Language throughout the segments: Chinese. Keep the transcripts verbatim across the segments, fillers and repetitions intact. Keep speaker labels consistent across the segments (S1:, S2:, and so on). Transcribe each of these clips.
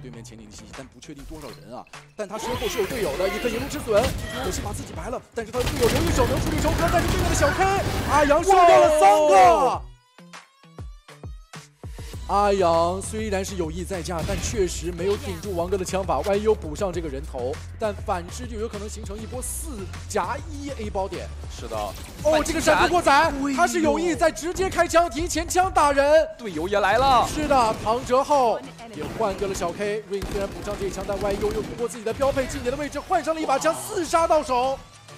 S1: 对面前顶的信息，但不确定多少人啊。但他身后是有队友的，一颗银龙之损，可惜把自己白了。但是他的队友留一手能处理仇恨，但是对面的小 K 阿阳收掉了三个。 阿阳虽然是有意在架，但确实没有顶住王哥的枪法 ，Y U 补上这个人头，但反之就有可能形成一波四夹一 A 包点。
S2: 是的，
S1: 哦，这个闪退过载，他是有意在直接开枪，提前枪打人。
S2: 队友也来了。
S1: 是的，唐哲浩也换掉了小 K。Rain 虽然补上这一枪，但 Y U 又通过自己的标配近点的位置换上了一把枪，四杀到手。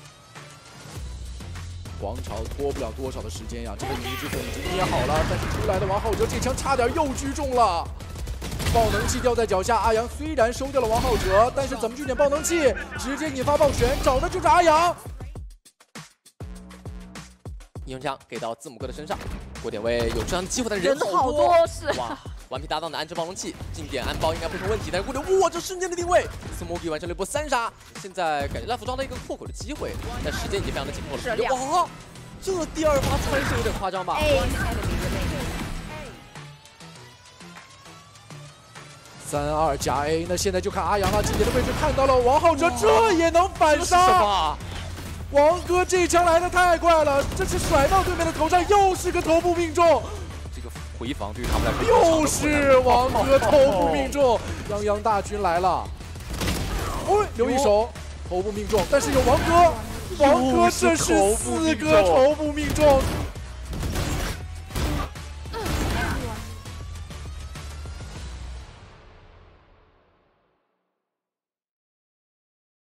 S1: 王朝拖不了多少的时间呀，这个隐秘之粉已经捏好了，但是出来的王浩哲这枪差点又狙中了，爆能器掉在脚下。阿阳虽然收掉了王浩哲，但是怎么去点爆能器？直接引发爆旋，找的就是阿阳。
S3: 英雄枪给到字母哥的身上，过点位有这样的机会，但人
S4: 好
S3: 多，
S4: 是
S3: 哇！顽皮搭档的安置爆能器，近点安包应该不成问题，但是过点哇，这瞬间的定位 ，Smoky 完成了一波三杀，现在感觉赖服抓到一个破口的机会，但时间已经非常的紧迫了。哇，这第二发穿是有点夸张吧？
S1: 三二加 A， 那现在就看阿阳了，近点的位置看到了王浩哲，这也能反杀。 王哥这一枪来的太快了，这是甩到对面的头上，又是个头部命中。
S2: 这个回防对于他们来说
S1: 又是王哥头部命中，泱泱大军来了。哦，留一手，头部命中，但是有王哥，王哥这是四个头部命中。